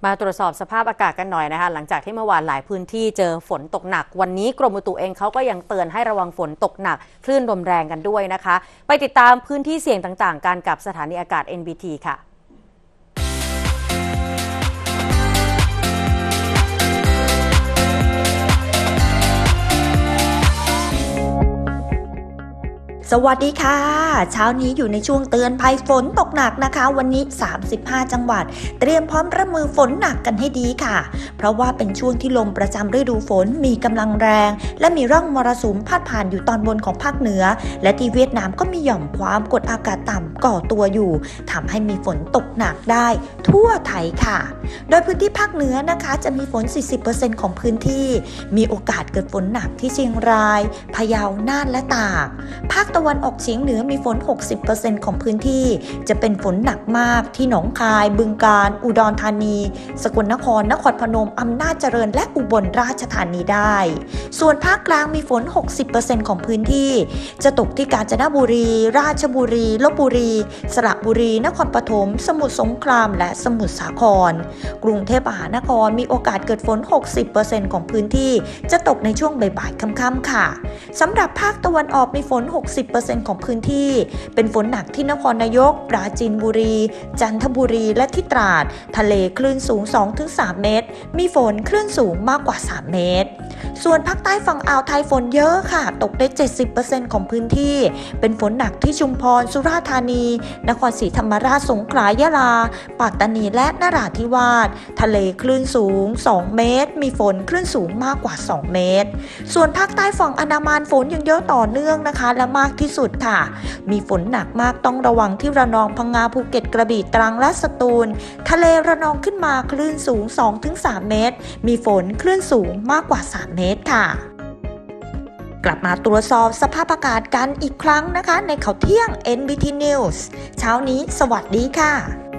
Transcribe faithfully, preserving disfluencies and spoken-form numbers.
มาตรวจสอบสภาพอากาศกันหน่อยนะคะหลังจากที่เมื่อวานหลายพื้นที่เจอฝนตกหนักวันนี้กรมอุตุเองเขาก็ยังเตือนให้ระวังฝนตกหนักคลื่นลมแรงกันด้วยนะคะไปติดตามพื้นที่เสี่ยงต่างๆกันกับสถานีอากาศ เอ็น บี ที ค่ะสวัสดีค่ะเช้านี้อยู่ในช่วงเตือนภัยฝนตกหนักนะคะวันนี้สามสิบห้าจังหวัดเตรียมพร้อมรับมือฝนหนักกันให้ดีค่ะเพราะว่าเป็นช่วงที่ลมประจำฤดูฝนมีกำลังแรงและมีร่องมรสุมพาดผ่านอยู่ตอนบนของภาคเหนือและที่เวียดนามก็มีหย่อมความกดอากาศต่ำก่อตัวอยู่ทำให้มีฝนตกหนักได้ทั่วไทยค่ะโดยพื้นที่ภาคเหนือนะคะจะมีฝน สี่สิบเปอร์เซ็นต์ ของพื้นที่มีโอกาสเกิดฝนหนักที่เชียงรายพะเยาน่านและตากภาคตะวันออกเฉียงเหนือมีฝน หกสิบเปอร์เซ็นต์ ของพื้นที่จะเป็นฝนหนักมากที่หนองคายบึงกาฬอุดรธานีสกลนครนครพนมอำนาจเจริญและอุบลราชธานีได้ส่วนภาคกลางมีฝน หกสิบเปอร์เซ็นต์ ของพื้นที่จะตกที่กาญจนบุรีราชบุรีลพบุรีสระบุรีนครปฐมสมุทรสงครามและสมุทรสาครกรุงเทพมหานครมีโอกาสเกิดฝน หกสิบเปอร์เซ็นต์ ของพื้นที่จะตกในช่วงบ่ายๆค่ำๆค่ะสำหรับภาคตะวันออกมีฝน หกสิบเปอร์เซ็นต์ ของพื้นที่เป็นฝนหนักที่นครนายกปราจีนบุรีจันทบุรีและที่ตราดทะเลคลื่นสูง สองถึงสาม เมตรมีฝนคลื่นสูงมากกว่าสามเมตรส่วนภาคใต้ฝั่งอ่าวไทยฝนเยอะค่ะตกได้ เจ็ดสิบเปอร์เซ็นต์ ของพื้นที่เป็นฝนหนักที่ชุมพรสุราษฎร์ธานีนครศรีธรรมราชสงขลายะลาปัตตานีและนราธิวาสทะเลคลื่นสูงสองเมตรมีฝนคลื่นสูงมากกว่าสองเมตรส่วนภาคใต้ฝั่งอันดามันฝนยังเยอะต่อเนื่องนะคะและมากที่สุดค่ะมีฝนหนักมากต้องระวังที่ระนองพังงาภูเก็ตกระบี่ตรังและสตูลทะเลระนองขึ้นมาคลื่นสูง สองถึงสาม เมตรมีฝนคลื่นสูงมากกว่าสามเมตรค่ะกลับมาตรวจสอบสภาพอากาศกันอีกครั้งนะคะในข่าวเที่ยง เอ็น บี ที News เช้านี้สวัสดีค่ะ